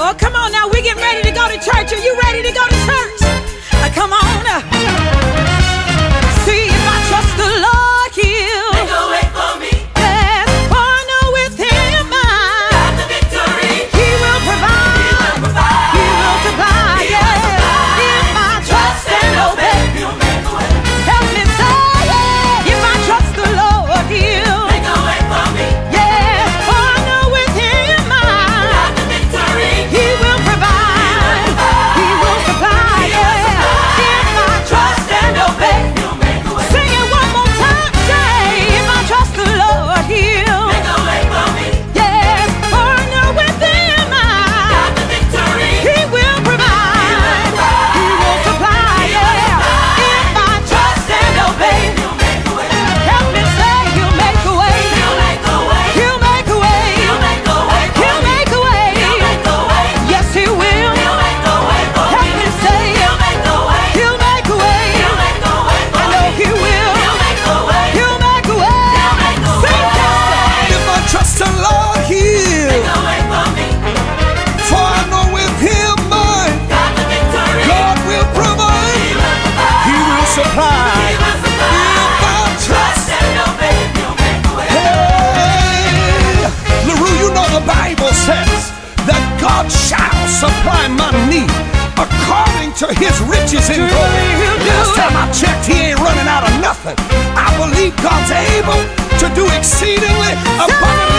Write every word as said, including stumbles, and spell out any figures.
Oh, come on now, we getting ready to go to church. Are you ready to go to church? Uh, come on. Uh. See if I trust the Lord, He'll make a way for me. Yes, for I know with Him I got the victory. He will provide. He will provide. He will supply. He Yeah. will supply. If I trust and obey, He'll make a way. help me say, yeah. If I trust the Lord, He'll Make a way for me. yes, for I know with Him I got the victory. He will provide. He will supply. Yeah. If I trust and obey. He'll make a way. Sing it one more time, say, if I trust the Lord, He'll Make a way for me. yes, for I know with Him I got the victory. He will provide. He will supply. Yeah. If I trust and obey, He'll make a way. help me say, He'll make a way. He'll make a way. He'll make a way. He'll make a way for He'll me. make a way. He'll make a way. Yes, He will. He'll make a way for Help me. me say, He'll make a way. He'll make a way. He'll make a way for I me. know He will. He'll make a way. He'll make a way. He'll make a Sing way. it. If I trust the Lord, He'll, Make a way for me. for I know with Him mine, Got the victory. God will He provide, will provide. He will supply. He will supply. If I trust, Trust and obey. He'll make a way. hey, LaRue, you know the Bible says that God shall supply my need according to His riches in glory. He'll do Last it. time I checked, He ain't running out of nothing. I believe God's able to do exceedingly abundantly